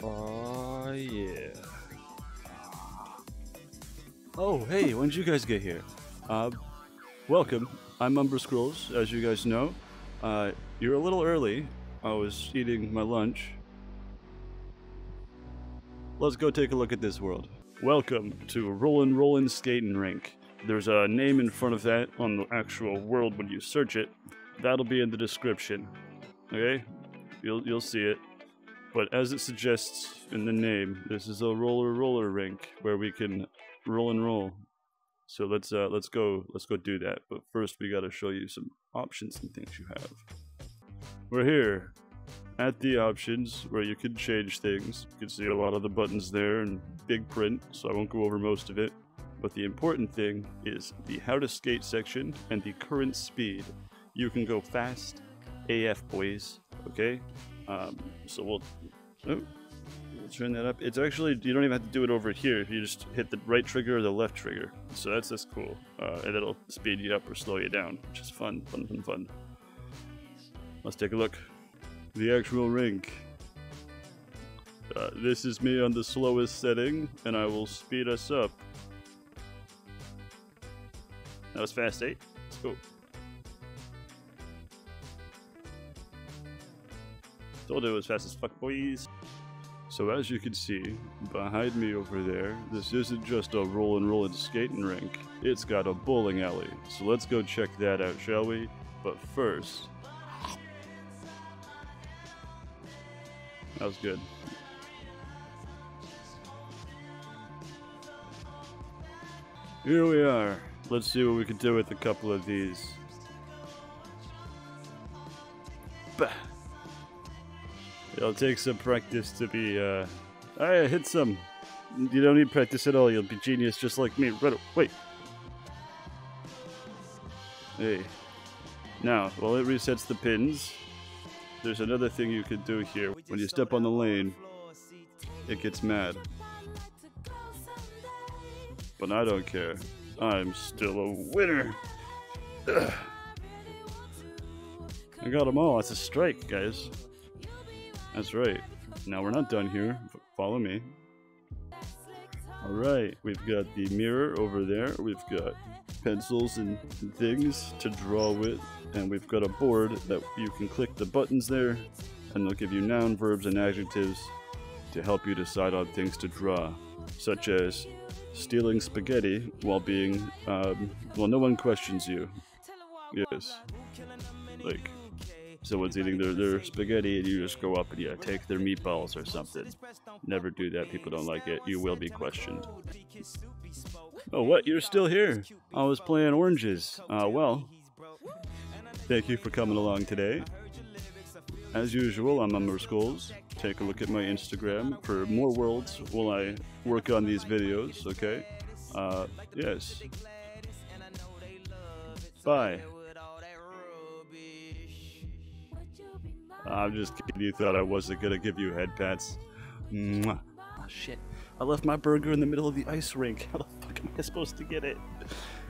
Oh, yeah. Oh, hey, when did you guys get here? Welcome. I'm Umber Scrolls, as you guys know. You're a little early. I was eating my lunch. Let's go take a look at this world. Welcome to Rollin' Skating Rink. There's a name in front of that on the actual world when you search it. That'll be in the description. Okay? You'll see it. But as it suggests in the name, this is a roller rink where we can roll and roll. So let's go do that. But first we gotta show you some options and things you have. We're here at the options where you can change things. You can see a lot of the buttons there in big print, so I won't go over most of it. But the important thing is the how to skate section and the current speed. You can go fast AF, boys. Okay? So we'll turn that up. It's actually, you don't even have to do it over here. You just hit the right trigger or the left trigger. So that's cool. And it'll speed you up or slow you down, which is fun. Let's take a look. The actual rink. This is me on the slowest setting, and I will speed us up. That was fast 8. Let's go. Told it was fast as fuck, boys. So as you can see, behind me over there, this isn't just a rollin' skating rink. It's got a bowling alley. So let's go check that out, shall we? But first... That was good. Here we are. Let's see what we can do with a couple of these. Bah. It'll take some practice to be, I hit some. You don't need practice at all, you'll be genius just like me. Wait. Hey. Now, while it resets the pins, there's another thing you can do here. When you step on the lane, it gets mad. But I don't care. I'm still a winner. Ugh. I got them all. That's a strike, guys. That's right. Now we're not done here. Follow me. Alright, we've got the mirror over there. We've got pencils and things to draw with. And we've got a board that you can click the buttons there. And they'll give you noun, verbs, and adjectives to help you decide on things to draw. Such as stealing spaghetti while being, well, no one questions you. Yes. Like... someone's eating their spaghetti and you just go up and you take their meatballs or something. Never do that, people don't like it. You will be questioned. Oh, what? You're still here? I was playing oranges. Well, thank you for coming along today. As usual, I'm Umber Scrolls. Take a look at my Instagram for more worlds while I work on these videos, okay? Yes. Bye. I'm just kidding, you thought I wasn't gonna give you head pats. Mwah. Oh shit, I left my burger in the middle of the ice rink. How the fuck am I supposed to get it?